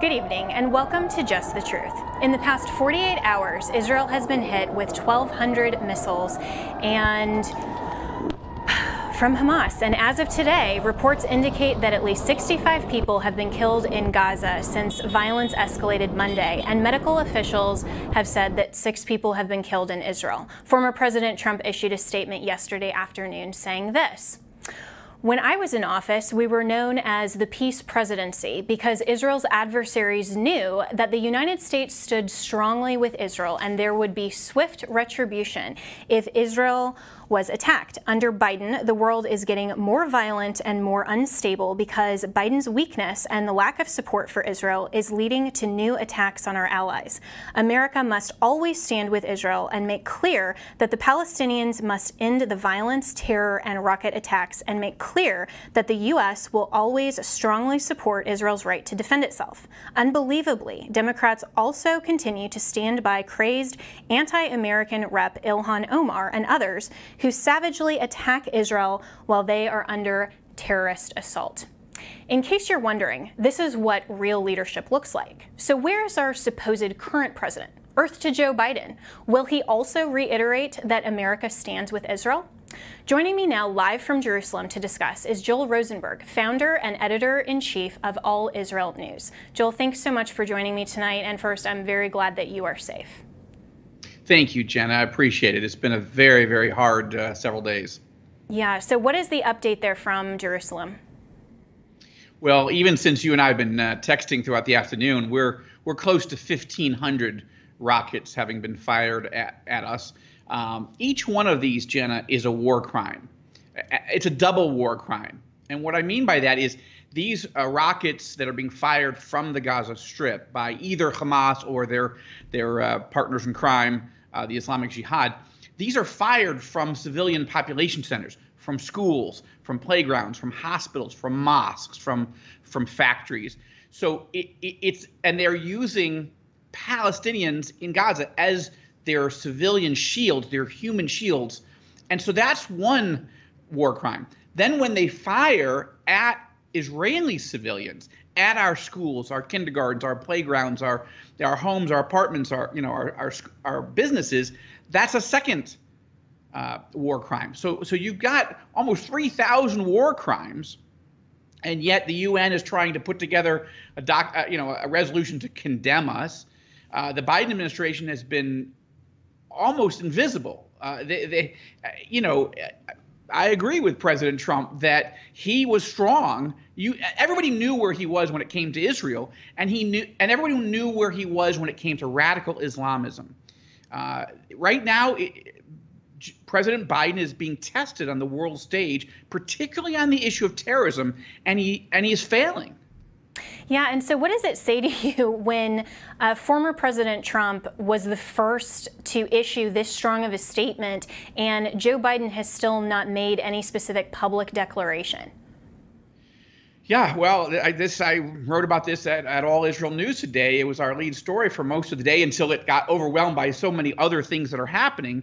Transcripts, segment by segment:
Good evening and welcome to Just the Truth. In the past 48 hours, Israel has been hit with 1,200 missiles and from Hamas. And as of today, reports indicate that at least 65 people have been killed in Gaza since violence escalated Monday. And medical officials have said that 6 people have been killed in Israel. Former President Trump issued a statement yesterday afternoon saying this: "When I was in office, we were known as the peace presidency because Israel's adversaries knew that the United States stood strongly with Israel and there would be swift retribution if Israel was attacked. Under Biden, the world is getting more violent and more unstable because Biden's weakness and the lack of support for Israel is leading to new attacks on our allies. America must always stand with Israel and make clear that the Palestinians must end the violence, terror, and rocket attacks and make clear that the U.S. will always strongly support Israel's right to defend itself." Unbelievably, Democrats also continue to stand by crazed anti-American Rep. Ilhan Omar and others who savagely attack Israel while they are under terrorist assault. In case you're wondering, this is what real leadership looks like. So where is our supposed current president? Earth to Joe Biden. Will he also reiterate that America stands with Israel? Joining me now live from Jerusalem to discuss is Joel Rosenberg, founder and editor-in-chief of All Israel News. Joel, thanks so much for joining me tonight. And first, I'm very glad that you are safe. Thank you, Jenna. I appreciate it. It's been a very, very hard several days. Yeah. So what is the update there from Jerusalem? Well, even since you and I have been texting throughout the afternoon, we're close to 1,500 rockets having been fired at us. Each one of these, Jenna, is a war crime. It's a double war crime. And what I mean by that is these rockets that are being fired from the Gaza Strip by either Hamas or their partners in crime, the Islamic Jihad, these are fired from civilian population centers, from schools, from playgrounds, from hospitals, from mosques, from factories. So and they're using Palestinians in Gaza as their civilian shields, their human shields. And so that's one war crime. Then when they fire at Israeli civilians, at our schools, our kindergartens, our playgrounds, our homes, our apartments, our businesses, that's a second war crime. So you've got almost 3,000 war crimes, and yet the UN is trying to put together a resolution to condemn us. The Biden administration has been almost invisible. I agree with President Trump that he was strong. Everybody knew where he was when it came to Israel, and everybody knew where he was when it came to radical Islamism. Right now, President Biden is being tested on the world stage, particularly on the issue of terrorism, and he is failing. Yeah, and so what does it say to you when former President Trump was the first to issue this strong of a statement and Joe Biden has still not made any specific public declaration? Yeah, well, I wrote about this at All Israel News today. It was our lead story for most of the day until it got overwhelmed by so many other things that are happening.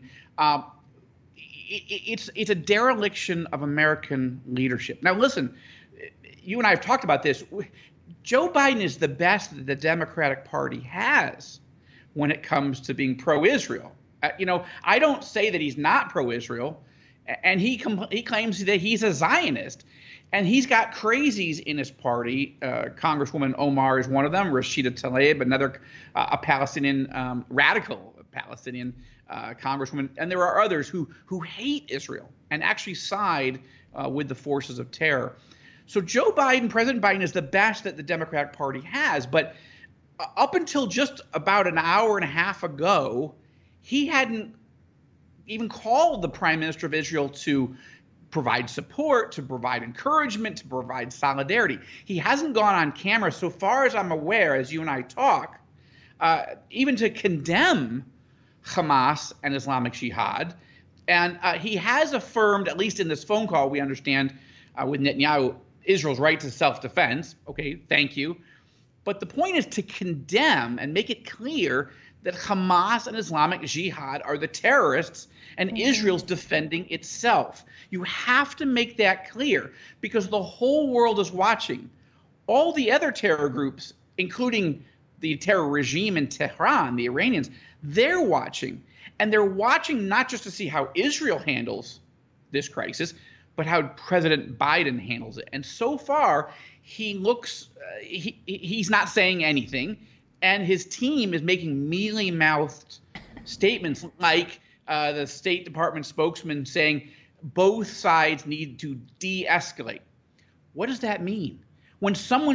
It's a dereliction of American leadership. Now, listen, you and I have talked about this. Joe Biden is the best that the Democratic Party has when it comes to being pro-Israel. I don't say that he's not pro-Israel, and he claims that he's a Zionist, and he's got crazies in his party. Congresswoman Omar is one of them. Rashida Tlaib, another a Palestinian radical Palestinian congresswoman, and there are others who hate Israel and actually side with the forces of terror. So Joe Biden, President Biden, is the best that the Democratic Party has. But up until just about an hour and a half ago, he hadn't even called the Prime Minister of Israel to provide support, to provide encouragement, to provide solidarity. He hasn't gone on camera, so far as I'm aware, as you and I talk, even to condemn Hamas and Islamic Jihad. And he has affirmed, at least in this phone call, we understand with Netanyahu, Israel's right to self-defense. Okay, thank you. But the point is to condemn and make it clear that Hamas and Islamic Jihad are the terrorists and Israel's defending itself. You have to make that clear because the whole world is watching. All the other terror groups including the terror regime in Tehran, the Iranians, they're watching. And they're watching not just to see how Israel handles this crisis, but how President Biden handles it. And so far, he looks, he's not saying anything. And his team is making mealy-mouthed statements like the State Department spokesman saying both sides need to de-escalate. What does that mean? When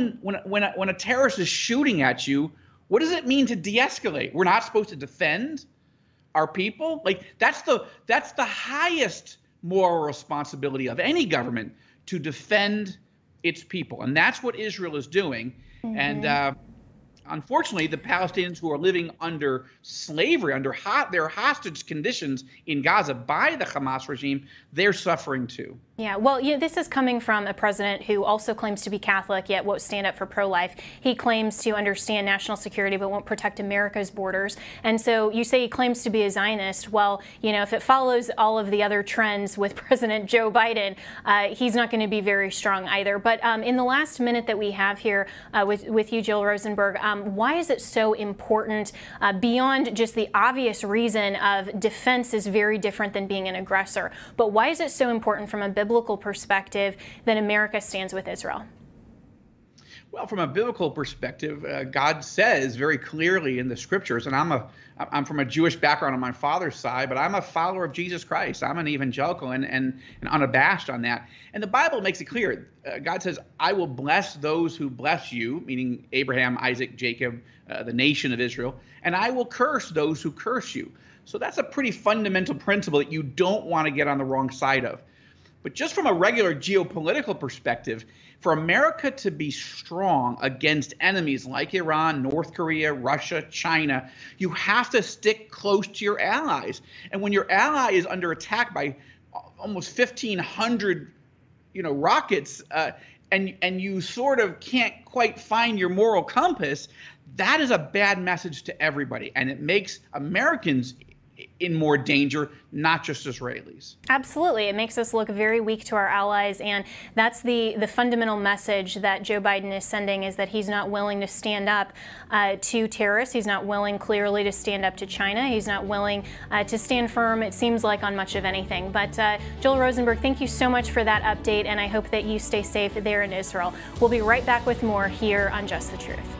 a terrorist is shooting at you, what does it mean to de-escalate? We're not supposed to defend our people? Like that's the highest moral responsibility of any government, to defend its people. And that's what Israel is doing. Mm-hmm. And unfortunately, the Palestinians who are living under slavery, under their hostage conditions in Gaza by the Hamas regime, they're suffering too. Yeah, well, this is coming from a president who also claims to be Catholic, yet won't stand up for pro-life. He claims to understand national security, but won't protect America's borders. And so you say he claims to be a Zionist. Well, if it follows all of the other trends with President Joe Biden, he's not going to be very strong either. But in the last minute that we have here with you, Joel Rosenberg, why is it so important, beyond just the obvious reason of defense is very different than being an aggressor, but why is it so important from a biblical perspective that America stands with Israel? Well, from a biblical perspective, God says very clearly in the scriptures, and I'm from a Jewish background on my father's side, but I'm a follower of Jesus Christ. I'm an evangelical and unabashed on that. And the Bible makes it clear. God says, I will bless those who bless you, meaning Abraham, Isaac, Jacob, the nation of Israel, and I will curse those who curse you. So that's a pretty fundamental principle that you don't want to get on the wrong side of. But just from a regular geopolitical perspective, for America to be strong against enemies like Iran, North Korea, Russia, China, you have to stick close to your allies. And when your ally is under attack by almost 1,500, rockets, and you sort of can't quite find your moral compass, that is a bad message to everybody, and it makes Americans in more danger, not just Israelis. Absolutely. It makes us look very weak to our allies, and that's the fundamental message that Joe Biden is sending, is that he's not willing to stand up to terrorists. He's not willing clearly to stand up to China. He's not willing to stand firm, it seems like, on much of anything. But Joel Rosenberg, thank you so much for that update, and I hope that you stay safe there in Israel. We'll be right back with more here on Just the Truth.